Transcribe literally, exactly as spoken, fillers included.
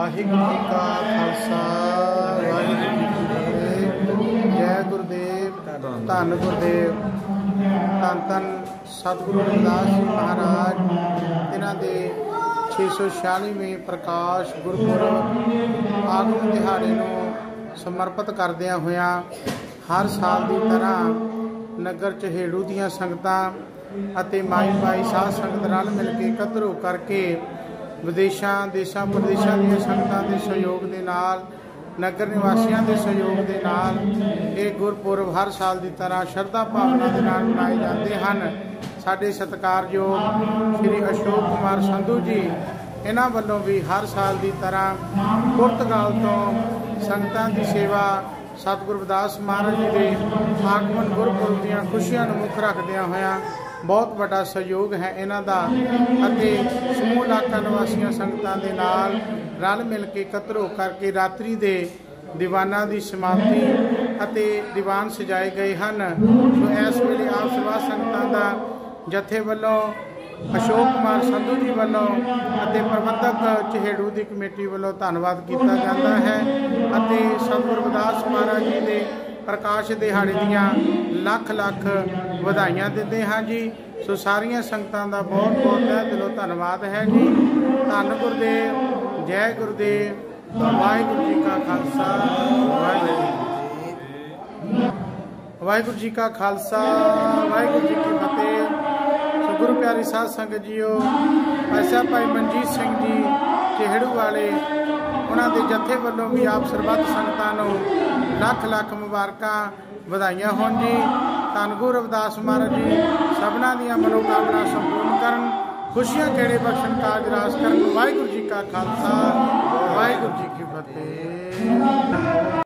वाहिगुरू जी का खालसा वाहिगुरू जी की फतेह। जय गुरुदेव धन गुरुदेव धन धन सतगुरु रविदास जी महाराज इन्हां दे छे सौ छियालीवें प्रकाश गुरपुरब आगम दिहाड़े नूं समर्पित करदियां होइयां हर साल की तरह नगर चहेड़ू दीयां संगतां ਅਤੇ माई माई साध संगत रल मिल के इकत्र हो करके विदेशों देशों प्रदेशों ਦੀਆਂ संगतां के सहयोग के नाल नगर निवासियों के सहयोग के नाल ये गुरपुरब हर साल की तरह श्रद्धा भावना के नाल मनाए जाते हैं। साडे सत्कारयोग श्री अशोक कुमार संधू जी इन्हां वल्लों भी हर साल की तरह पुर्तगाल तो संगतां की सेवा सतगुरु रविदास महाराज जी के आगमन गुरपुरब दीयां खुशियां नूं मुख रखदियां होइयां बहुत बड़ा सहयोग है इन्हां दा अते समूह इलाका निवासियों संगतां दे नाल रल मिल के इकत्र हो करके रात्रि दे दीवाना की समाप्ति अते दीवान सजाए गए हैं। सो इस वेले आप सेवा संगतां दा जथे वल्लों अशोक कुमार संधू जी वालों अते प्रबंधक चहेड़ू की कमेटी वालों धन्यवाद किया जाता है अते सतगुरु रविदास महाराज जी के प्रकाश दिहाड़े दियां लख लख वधाइयां दिंदे हाँ जी। सो सारिया संगतां दा बहुत बहुत तहे दिलों धन्यवाद है जी। धन गुरुदेव जय गुरुदेव वाहिगुरू जी का खालसा वाहिगुरू जी का खालसा वाहिगुरू जी की फतेह। गुरु प्यारी साध संगत जीओ ऐसा भाई मनजीत सिंह जी चहेड़ू वाले उन्होंने जत्थे वालों भी आप सरबत संगतां नूं लख लख मुबारकां वधाइयां होण जी। धन गुरु रविदास महाराज जी सबना दी मनोकामना संपूर्ण करन खुशियां खेड़े बख्शण काज रास करन। वाहिगुरू जी का खालसा वाहिगुरू जी की फतेह।